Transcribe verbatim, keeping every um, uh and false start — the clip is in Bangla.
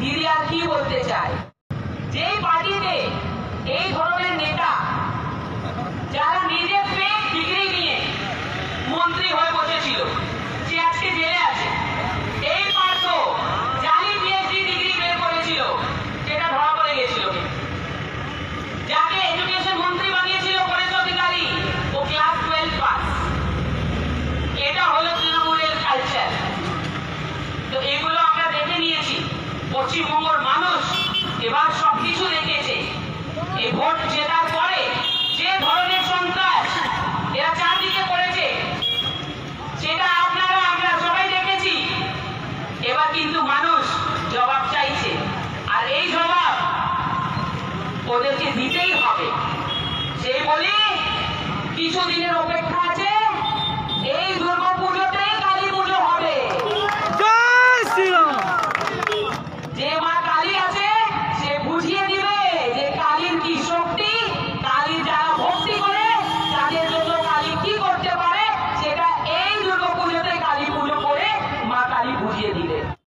দিদি আর কি বলতে চায়, যে পার্টিতে এই ধরনের নেতা যারা নিজে ফেক ডিগ্রি নিয়ে মন্ত্রী হয়ে বসেছিল, সে আজকে জেলে আছে। এই পার্থ জালি পিএইচডি ডিগ্রি বের করেছিল, সেটা ধরা পড়ে গেছিল। যাকে এডুকেশন মন্ত্রী বানিয়েছিল পরেশ অধিকারী, ও ক্লাস টুয়েলভ পাস। এটা হলো তৃণমূলের কালচার। তো এগুলো আমরা দেখে নিয়েছি। পশ্চিমবঙ্গের মানুষ এবার সবকিছু দেখেছে। এই ভোট জেতার পরে যে ধরনের সন্ত্রাস এরা চারদিকে করেছে, সেটা আপনারা আমরা সবাই দেখেছি। এবার কিন্তু মানুষ জবাব চাইছে, আর এই জবাব ওদেরকে দিতেই হবে। সেই বলি কিছুদিনের অপেক্ষা আছে। এই দুর্গাপুজোতে কালী পুজো হবে। যে মা কালী আছে সে বুঝিয়ে দিবে যে কালীর কি শক্তি, কালী যারা ভক্তি করে তাদের জন্য কালী কি করতে পারে, সেটা এই দুর্গাপুজোতে কালী পুজো করে মা কালী বুঝিয়ে দিবে।